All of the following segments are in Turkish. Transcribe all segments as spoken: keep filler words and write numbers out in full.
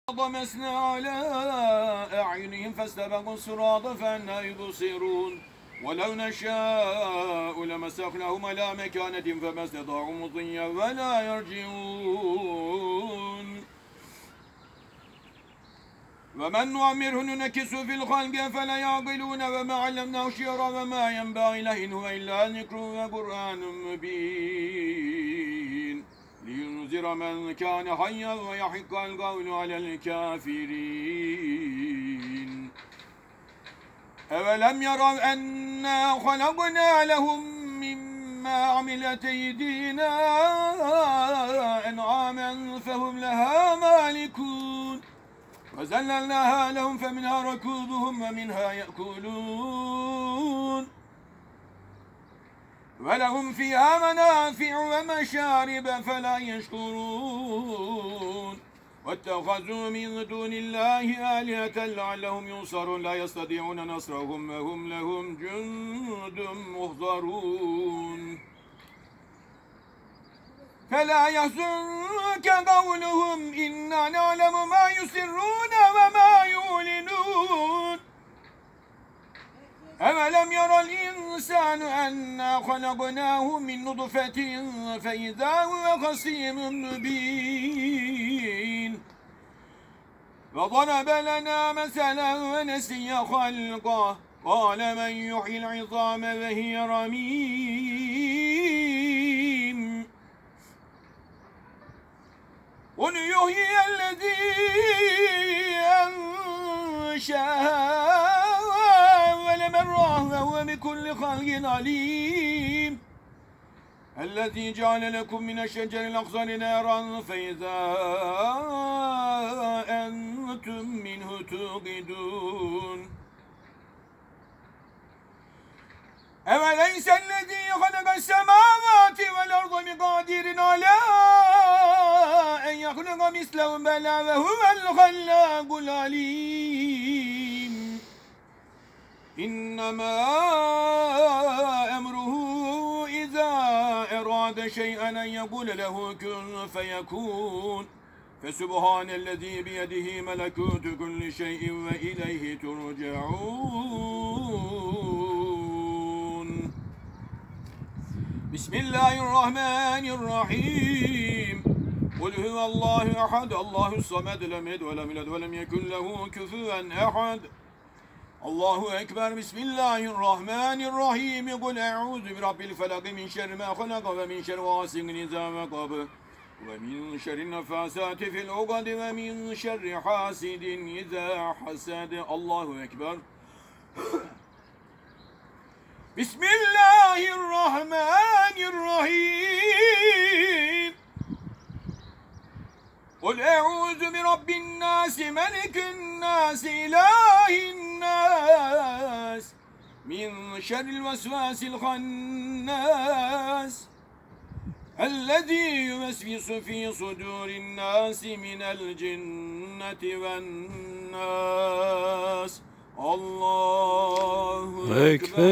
طمسنا على أعينهم فاستبقوا الصراط فأنى يبصرون ولو نشاء لمسخناهم على مكانة فما استطاعوا مضيا ولا يرجعون ومن نعمره ننكس في الخلق فلا يعقلون وما علمناه الشعر وما ينبغي له إن هو إلا ذكر وقرآن مبين لينذر من كان حيا ويحق القول على الكافرين أولم يروا أنا خلقنا لهم مما عملت أيدينا أنعاما فهم لها مالكون وزللناها لهم فمنها ركوبهم ومنها يأكلون ولهم فيها منافع ومشارب فلا يشكرون واتخذوا من دون الله آلهة لعلهم ينصرون لا يستطيعون نصرهم وهم لهم جند محضرون فلا يحزنك قولهم إنا نعلم ما يسرون وما يعلنون أولم يرى الإنسان أنا خلقناه من نطفة فإذا هو خصيم مبين وضرب لنا مثلا ونسي خلقه قال من يحيي العظام وهي رميم قل يحيي الذي أنشأها مرة وهو بكل خلق عليم الذي جعل لكم من الشجر الأخضر نارا فإذا أنتم منه توقدون أوليس الذي خلق السماوات والأرض بقادر على أن يخلق مثلهم بلى وهو الخلاق العليم إنما أمره إذا أراد شيئا أن يقول له كن فيكون فسبحان الذي بيده ملكوت كل شيء وإليه ترجعون بسم الله الرحمن الرحيم قل هو الله أحد الله الصمد لم يلد ولم يولد ولم يكن له كفوا أحد الله أكبر بسم الله الرحمن الرحيم قل أعوذ برب الفلق من شر ما خلق ومن شر غاسق إذا وقب ومن شر النفاثات في العقد ومن شر حاسد إذا حسد الله أكبر بسم الله الرحمن الرحيم قل أعوذ برب الناس ملك الناس إله الناس من شر الوسواس الخناس الذي يوسوس في صدور الناس من الجنة والناس الله أكبر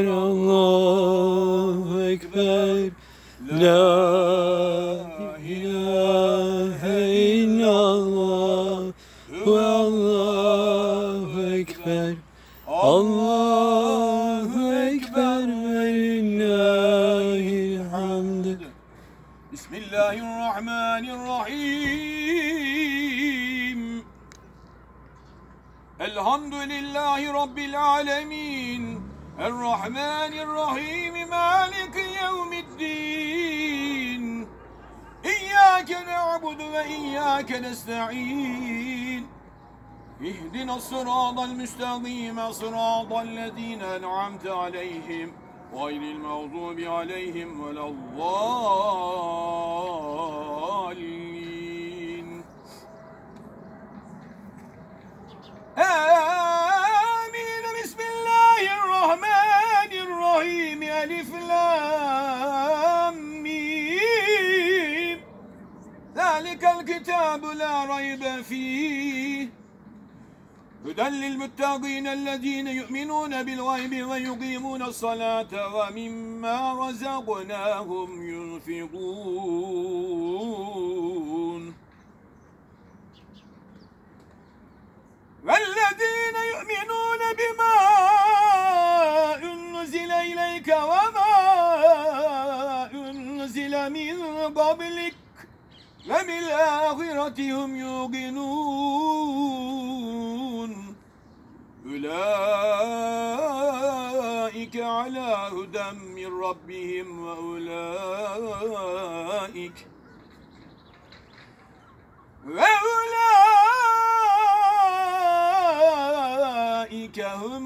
الله أكبر لا إله إلا الله والله أكبر الله أكبر ولله الحمد بسم الله الرحمن الرحيم الحمد لله رب العالمين الرحمن الرحيم مالك يوم الدين إياك نعبد وإياك نستعين اهدنا الصراط المستقيم صراط الذين أنعمت عليهم غير المغضوب عليهم ولا الضالين آمين بسم الله الرحمن الرحيم ألف لام ميم ذلك الكتاب لا ريب فيه هدى للمتقين الذين يؤمنون بالغيب ويقيمون الصلاة ومما رزقناهم ينفقون وبالآخرة هم يوقنون أولئك على هدى من ربهم وأولئك وأولئك هم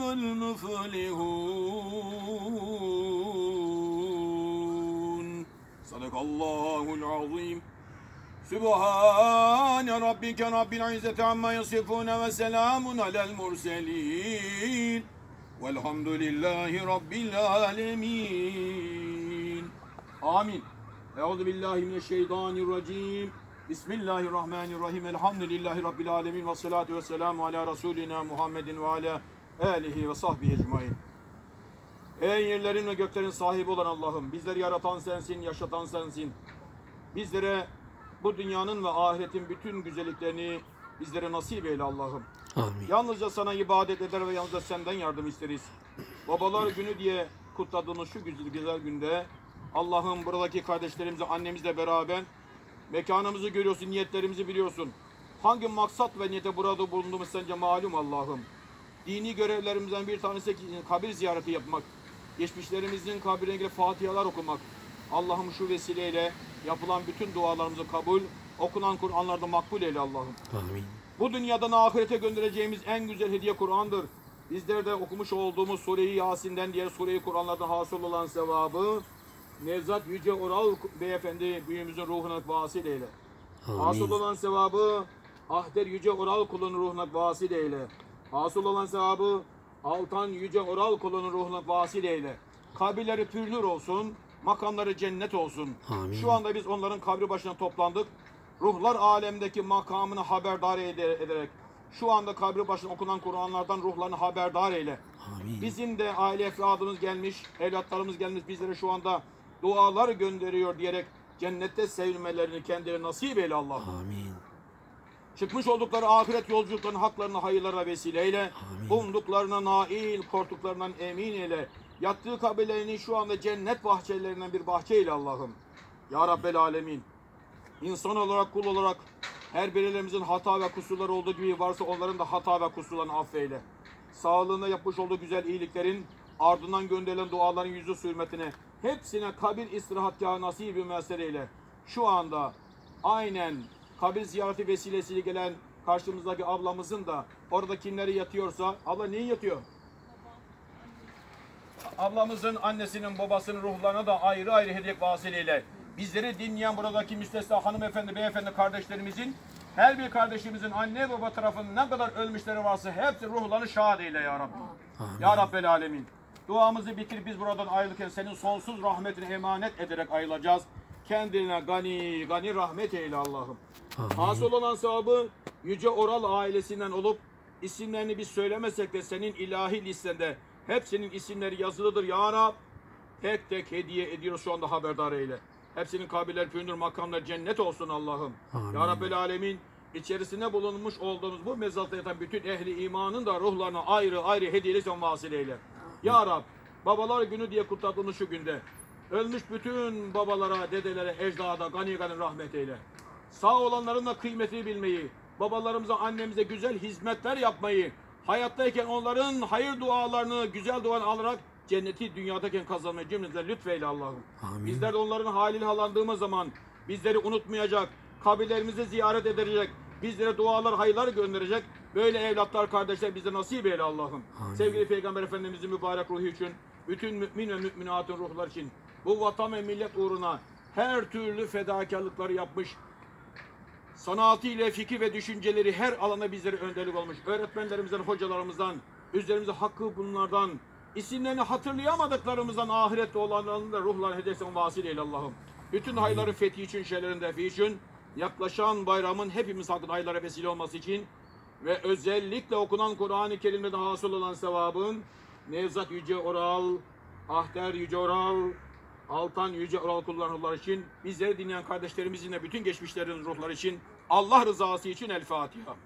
المفلحون صدق الله العظيم Sübhane Rabbike Rabbil İzzeti amma yasifune ve selamun alel murselin velhamdülillahi Rabbil alemin. Amin. Euzu billahi mineşşeytanirracim. Bismillahirrahmanirrahim. Elhamdülillahi Rabbil alemin ve salatu ve selamu ala Resulina Muhammedin ve ala alihi ve sahbihi ecmaîn. Ey yerlerin ve göklerin sahibi olan Allah'ım, bizleri yaratan sensin, yaşatan sensin. Bizlere bu dünyanın ve ahiretin bütün güzelliklerini bizlere nasip eyle Allah'ım. Amin. Yalnızca sana ibadet eder ve yalnızca senden yardım isteriz. Babalar günü diye kutladığımız şu güzel, güzel günde Allah'ım buradaki kardeşlerimizle, annemizle beraber mekanımızı görüyorsun, niyetlerimizi biliyorsun. Hangi maksat ve niyete burada bulunduğumuz sence malum Allah'ım. Dini görevlerimizden bir tanesi kabir ziyareti yapmak. Geçmişlerimizin kabrine ilgili fatihalar okumak. Allah'ım şu vesileyle yapılan bütün dualarımızı kabul, okunan Kur'anlarda makbul eyle Allah'ım. Amin. Bu dünyadan ahirete göndereceğimiz en güzel hediye Kur'an'dır. Bizler de okumuş olduğumuz Sure-i Yasin'den diğer Sure-i Kur'anlardan hasıl olan sevabı Nevzat Yüce Oral Beyefendi büyüğümüzün ruhuna vasıl eyle. Amin. Hasıl olan sevabı Ahder Yüce Oral kulunun ruhuna vasıl eyle. Hasıl olan sevabı Altan Yüce Oral kulunun ruhuna vasıl eyle. Kabirleri pürnür olsun, makamları cennet olsun. Amin. Şu anda biz onların kabri başına toplandık. Ruhlar alemdeki makamını haberdar ederek şu anda kabri başına okunan Kur'anlardan ruhlarını haberdar eyle. Amin. Bizim de aile efradımız gelmiş, evlatlarımız gelmiş, bizlere şu anda dualar gönderiyor diyerek cennette sevilmelerini kendileri nasip eyle Allah. Amin. Çıkmış oldukları ahiret yolculuklarının haklarını hayırlara vesile eyle. Amin. Umduklarına nail, korktuklarından emin eyle. Yattığı kabirlerini şu anda cennet bahçelerinden bir bahçeyle Allah'ım. Ya Rabbel Alemin. İnsan olarak, kul olarak her birlerimizin hata ve kusurları olduğu gibi varsa onların da hata ve kusurlarını affeyle. Sağlığında yapmış olduğu güzel iyiliklerin ardından gönderilen duaların yüzü hürmetine hepsine kabir istirahatgahı nasip-i müessir eyle. Şu anda aynen kabir ziyareti vesilesiyle gelen karşımızdaki ablamızın da orada kimleri yatıyorsa, abla neyi yatıyor? Ablamızın, annesinin, babasının ruhlarına da ayrı ayrı hediye vasileyle. Bizleri dinleyen buradaki müstesna hanımefendi, beyefendi kardeşlerimizin, her bir kardeşimizin anne baba tarafından ne kadar ölmüşleri varsa hepsi ruhlarını şad eyle ya Rabbi. Amin. Ya Rabbel Alemin. Duamızı bitirip biz buradan ayrılırken senin sonsuz rahmetine emanet ederek ayrılacağız. Kendine gani gani rahmet eyle Allah'ım. Hasıl olan sevabı Yüce Oral ailesinden olup isimlerini biz söylemesek de senin ilahi listende hepsinin isimleri yazılıdır ya Rab. Tek tek hediye ediyoruz şu anda haberdar eyle. Hepsinin kabirler, pündür, makamlar cennet olsun Allah'ım. Ya Rabbel Alemin. İçerisinde bulunmuş olduğumuz bu mezarda yatan bütün ehli imanın da ruhlarına ayrı ayrı hediyeyle sen vasıl eyle. Ya Rab, babalar günü diye kutladığımız şu günde ölmüş bütün babalara, dedelere, ecdada gani gani rahmet eyle. Sağ olanların da kıymetini bilmeyi, babalarımıza, annemize güzel hizmetler yapmayı, hayattayken onların hayır dualarını, güzel dua alarak cenneti dünyadayken kazanmayı cümlemize lütfeyle Allah'ım. Bizler de onların haliyle halandığımız zaman bizleri unutmayacak, kabirlerimizi ziyaret edecek, bizlere dualar, hayırlar gönderecek. Böyle evlatlar, kardeşler bize nasip eyle Allah'ım. Sevgili Peygamber Efendimizin mübarek ruhu için, bütün mümin ve müminatın ruhlar için, bu vatan ve millet uğruna her türlü fedakarlıkları yapmış, sanatıyla fikir ve düşünceleri her alana bizlere önderlik olmuş. Öğretmenlerimizden, hocalarımızdan, üzerimize hakkı bunlardan, isimlerini hatırlayamadıklarımızdan ahirette olanların da ruhlarına hedeften vasıl eyle Allah'ım. Bütün hayırların fethi için, şeylerin defi için, yaklaşan bayramın hepimiz hakkında hayırlara vesile olması için ve özellikle okunan Kur'an-ı Kerim'de hasıl olan sevabın Nevzat Yüce Oral, Ahder Yüce Oral, Altan Yüce Oral kullananlar için, bizleri dinleyen kardeşlerimizin de bütün geçmişlerin ruhları için, Allah rızası için El Fatiha.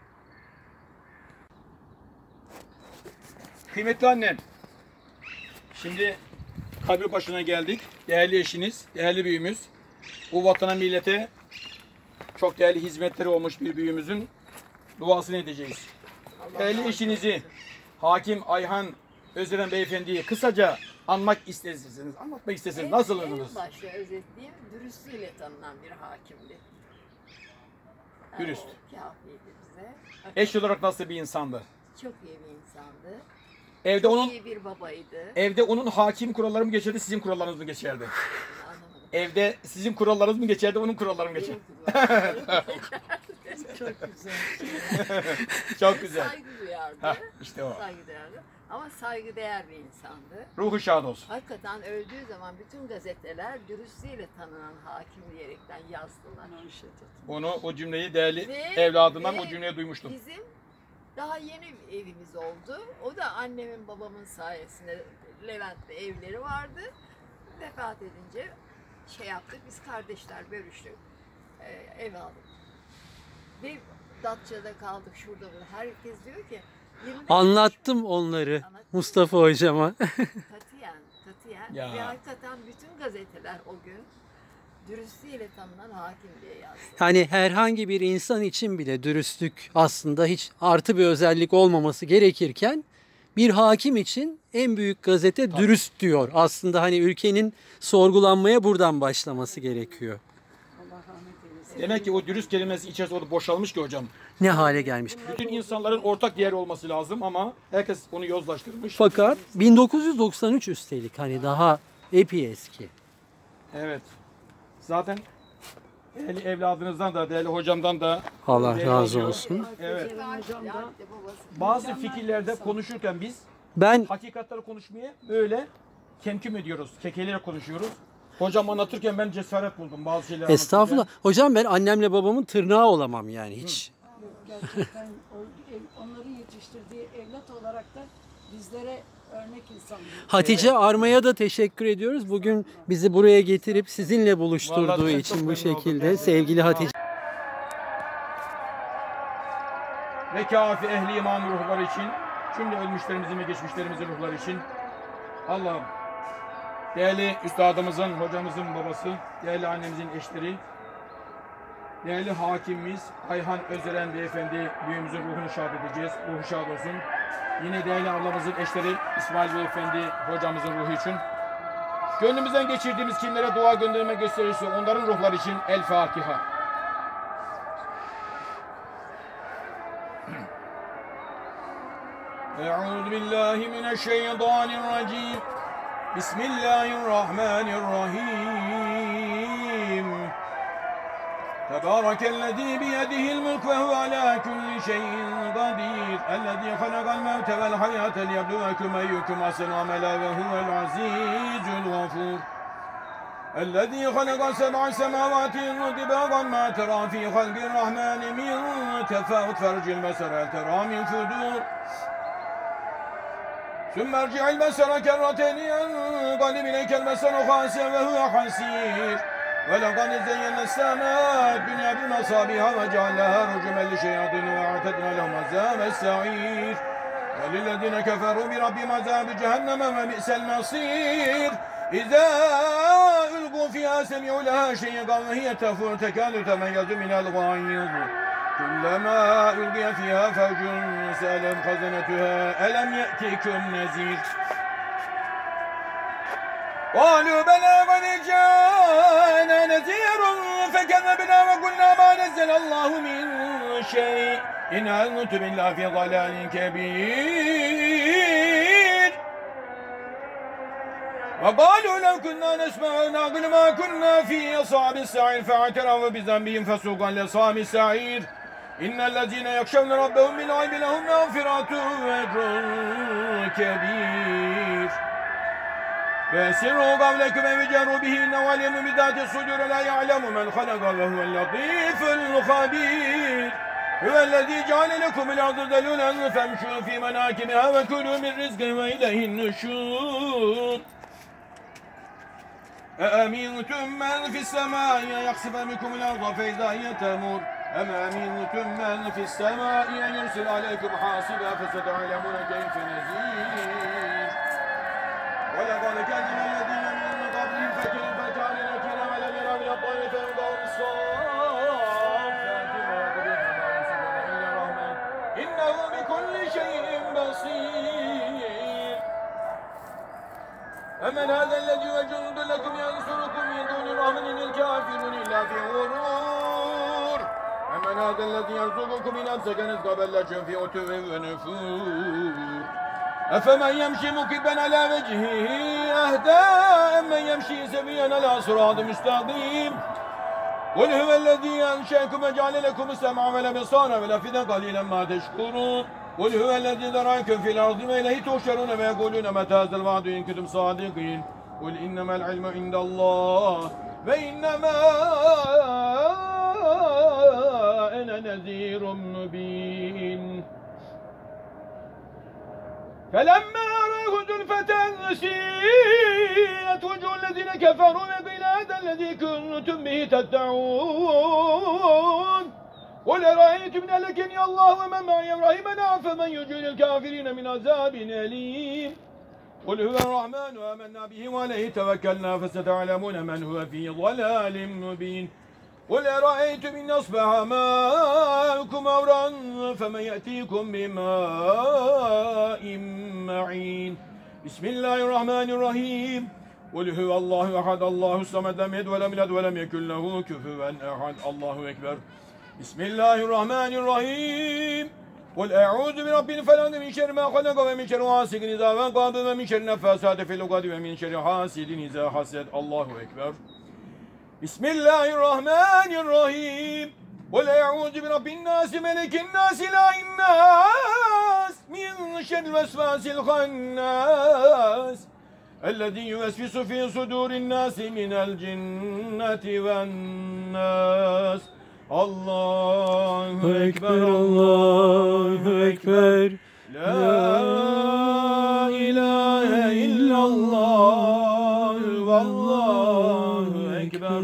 Kıymetli annem, Şimdi kabir başına geldik. Değerli eşiniz, değerli büyüğümüz. Bu vatana, millete çok değerli hizmetleri olmuş bir büyüğümüzün duasını edeceğiz. Değerli eşinizi, Hakim Ayhan Özeren Beyefendi'yi kısaca anmak isterseniz, anlatmak isterseniz nasıl anladınız? En başta özetleyeyim, dürüstlüğüyle tanınan bir hakimdi. Yani Dürüst. Kâfiydi bize. Eş olarak nasıl bir insandı? Çok iyi bir insandı. Evde Çok onun iyi bir babaydı. evde onun hakim kuralları mı geçerdi, sizin kurallarınız mı geçerdi? Anlamadım. Evde sizin kurallarınız mı geçerdi, onun kuralları mı Benim geçerdi? kulağım. Çok güzel. Çok güzel. Saygı duyardı. Hah, işte o. Saygı duyardı. Ama saygıdeğer bir insandı. Ruhu şad olsun. Hakikaten öldüğü zaman bütün gazeteler dürüstlüğüyle tanınan hakim diyerekten yazdılar. Onu, o cümleyi değerli Ve- evladından ve o cümleyi duymuştum. Bizim daha yeni bir evimiz oldu. O da annemin babamın sayesinde Levent'te evleri vardı. Vefat edince şey yaptık, biz kardeşler bölüştük. Ee, ev aldık. Ve Datça'da kaldık, şurada burada. Herkes diyor ki yirmi beş Anlattım onları Anlattın Mustafa hocama. Katiyen, katiyen. Ya. Ve hakikaten bütün gazeteler o gün dürüstlüğüyle tanınan hakim diye yazdı. Hani herhangi bir insan için bile dürüstlük aslında hiç artı bir özellik olmaması gerekirken bir hakim için en büyük gazete dürüst diyor. Aslında hani ülkenin sorgulanmaya buradan başlaması gerekiyor. Allah rahmet eylesin. Demek ki o dürüst kelimesi içerisinde orada boşalmış ki hocam. Ne hale gelmiş. Bütün insanların ortak değeri olması lazım ama herkes onu yozlaştırmış. Fakat bin dokuz yüz doksan üç üstelik hani daha epey eski. Evet. Zaten değerli evladınızdan da, değerli hocamdan da Allah değerli razı hocam- olsun. Evet. Hocam da Bazı fikirlerde konuşurken biz Ben hakikatleri konuşmaya böyle kemküm ediyoruz. Kekeleyerek konuşuyoruz. Hocam anlatırken ben cesaret buldum bazı şeyler estağfurullah. anlatırken. Hocam ben annemle babamın tırnağı olamam yani hiç. gerçekten o, ev- onların yetiştirdiği evlat olarak da bizlere örnek insan. Hatice Arma'ya da teşekkür ediyoruz. Bugün bizi buraya getirip sizinle buluşturduğu Vallahi çok için memnun bu oldum. şekilde. Sevgili Hatice. Ve kâfi ehli iman ruhları için, şimdi ölmüşlerimizin ve geçmişlerimizin ruhları için Allah'ım değerli üstadımızın, hocamızın babası, değerli annemizin eşleri, değerli hakimimiz Ayhan Özeren Beyefendi büyüğümüzün ruhunu şad edeceğiz. Ruhu şad olsun. Yine değerli ablamızın eşleri İsmail Beyefendi hocamızın ruhu için. Gönlümüzden geçirdiğimiz kimlere dua gönderme gösterirse onların ruhları için El Fatiha. Euzu billahi mineşşeytanirracim. Bismillahirrahmanirrahim. Tebârekellezî biyedihil mulk ve huve alâ kulli şeyin kadîr. Ellezî halakal mevte vel hayâte liyebluvekum eyyukum ahsenu amela ve huvel azîzul gafûr. الذي خلق سبع سماوات طباقا ما ترى في خلق الرحمن من تفاوت فرج البصر هل ترى من فجور ثم ارجع البصر كرتين ينقلب اليك البصر خاسئا وهو حسير ولقد زينا السماء الدنيا بمصابيح وجعلناها رجما للشياطين واعتدنا لهم عذاب السعير وللذين كفروا بربهم عذاب جهنم وبئس المصير إذا ألقوا فيها سمعوا لها شيئا وهي تفور تكاد تميز من الغيظ كلما ألقي فيها فوج سألهم خزنتها ألم يأتكم نذير قالوا بلى قد جاءنا نذير فكذبنا وقلنا ما نزل الله من شيء إن أنتم إلا في ضلال كبير وقالوا لو كنا نسمع ونعقل ما كنا في أصحاب السعير فاعترفوا بذنبهم فسوقا لأصحاب السعير إن الذين يخشون ربهم بالغيب لهم مغفرة وأجر كبير فسروا قولكم وجروا به إنه عليم بذات الصدور لا يعلم من خلق وهو اللطيف الخبير هو الذي جعل لكم الأرض ذلولا فامشوا في مناكبها وكلوا من رزقه وإليه النشور أأمنتم من في السماء أن يخسف بكم الأرض فإذا هي تمور أم أمنتم من في السماء أن يرسل عليكم حاصبا فستعلمون كيف نذير ولقد كذب الذين من قبلهم فكيف كان نكير ولم يروا من الطير فوقهم الصافات ويقبضن ما يمسكون إلا الرحمن إنه بكل شيء بصير أمن هذا الذي وجند لكم ينصركم من دون الرحمن إن الكافرون إلا في غرور أمن هذا الذي يرزقكم إن أمسكنت قبلكم في عتو ونفور أفمن يمشي مكبا على وجهه أهدى أمن يمشي سويا على صراط مستقيم قل هو الذي أنشأكم وجعل لكم السمع والأبصار والأفئدة قليلا ما تشكرون قل هو الذي ذراكم في الأرض وإليه تحشرون ويقولون متى هذا الوعد إن كنتم صادقين قل إنما العلم عند الله وإنما أنا نذير مبين فلما رأوه زلفة سيئت وجوه الذين كفروا وقيل هذا الذي كنتم به تدعون قل أرأيتم إن أهلكني الله ومن معي رحمنا فمن يجير الكافرين من عذاب أليم قل هو الرحمن آمنا به وعليه توكلنا فستعلمون من هو في ضلال مبين قل أرأيتم إن أصبح ماؤكم غورا فمن يأتيكم بماء معين بسم الله الرحمن الرحيم قل هو الله أحد الله الصمد لم يلد ولم يولد ولم يكن له كفوا أحد الله أكبر بسم الله الرحمن الرحيم قل أعوذ برب الفلق من شر ما خلق ومن شر غاسق إذا وقب ومن شر النفاثات في العقد ومن شر حاسد إذا حسد الله أكبر بسم الله الرحمن الرحيم قل أعوذ برب الناس ملك الناس إله الناس من شر الوسواس الخناس الذي يوسوس في صدور الناس من الجنة والناس الله أكبر الله أكبر لا إله إلا الله والله أكبر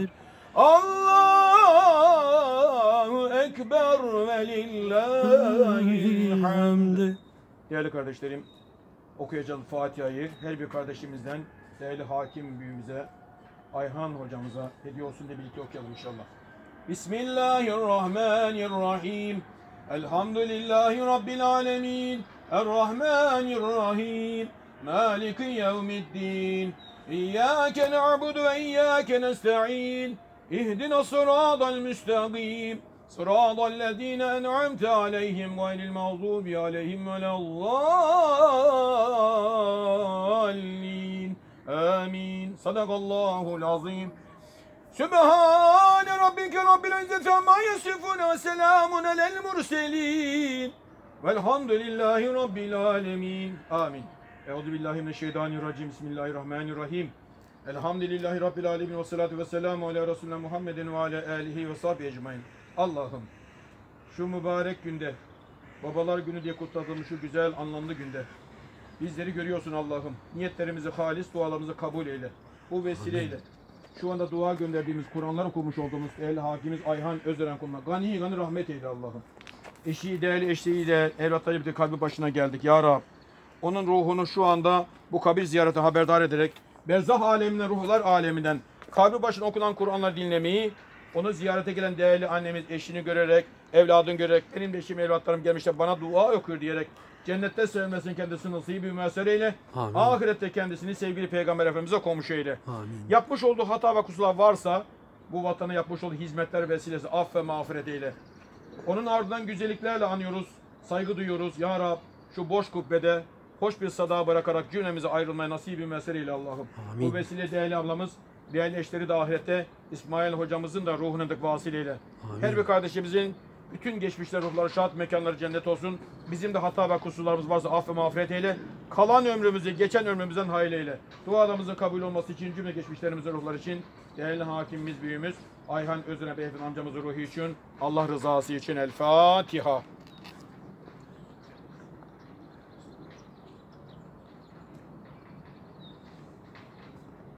الله Ekber ve lillahil hamd. Değerli kardeşlerim, okuyacağız Fatiha'yı. Her bir kardeşimizden değerli hakim büyüğümüze, Ayhan hocamıza hediye olsun diye birlikte okuyalım inşallah. Bismillahirrahmanirrahim. Elhamdülillahi Rabbil alemin. Errahmanirrahim. Maliki yevmiddin. İyyâke na'budu ve iyyâke nesta'in. İhdina sıratal müstakîm. Sıratallezîne en'amte aleyhim gayril mağdûbi aleyhim veleddâllîn. Amin. Sadakallahul azim. Sübhane rabbike rabbil izzeti amma yasifun ve selamun alel murselin. Velhamdülillahi rabbil alemin. Amin. Euzubillahimineşşeytanirracim. Bismillahirrahmanirrahim. Elhamdülillahi rabbil alemin ve salatu ve selamu ala Resulüne Muhammedin ve ala alihi ve sahbihi ecmaîn. Allah'ım şu mübarek günde, babalar günü diye kutladığımız şu güzel anlamlı günde bizleri görüyorsun Allah'ım. Niyetlerimizi halis, dualarımızı kabul eyle. Bu vesileyle şu anda dua gönderdiğimiz, Kur'anlar okumuş olduğumuz değerli hakimiz Ayhan Özeren kuluna gani gani rahmet eyle Allah'ım. Eşi değerli eşliğiyle evlatları bir de kalbi başına geldik ya Rab. Onun ruhunu şu anda bu kabir ziyareti haberdar ederek berzah aleminden, ruhlar aleminden kabir başına okunan Kur'anlar dinlemeyi, onu ziyarete gelen değerli annemiz eşini görerek, evladını görerek, benim de eşim evlatlarım gelmişler bana dua okuyor diyerek cennette sevmesini kendisini nasibi müessere eyle. Amin. Ahirette kendisini sevgili Peygamber Efendimiz'e komşu eyle. Amin. Yapmış olduğu hata ve kusurlar varsa bu vatana yapmış olduğu hizmetler vesilesi aff ve mağfiret eyle. Onun ardından güzelliklerle anıyoruz, saygı duyuyoruz. Ya Rab şu boş kubbede hoş bir sada bırakarak cümlemize ayrılmaya nasibi müessere eyle Allah'ım. Bu vesile değerli ablamız, değerli eşleri de ahirette İsmail hocamızın da ruhuna da vasileyle. Her bir kardeşimizin bütün geçmişler ruhları şahat mekanları cennet olsun. Bizim de hata ve kusurlarımız varsa aff ve mağfiret eyle. Kalan ömrümüzü geçen ömrümüzden hayır eyle. Dualarımızın kabul olması için cümle geçmişlerimizin ruhları için değerli hakimimiz büyüğümüz Ayhan Özeren Beyefendi amcamızın ruhu için Allah rızası için El Fatiha.